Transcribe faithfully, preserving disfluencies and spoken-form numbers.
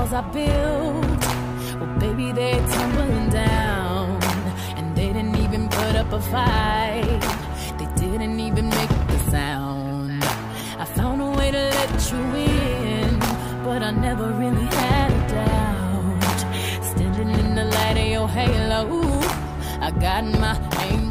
walls I built, well, baby, they're tumbling down. And they didn't even put up a fight. They didn't even make the sound. I found a way to let you in, but I never really had a doubt. Standing in the light of your halo, I got my aim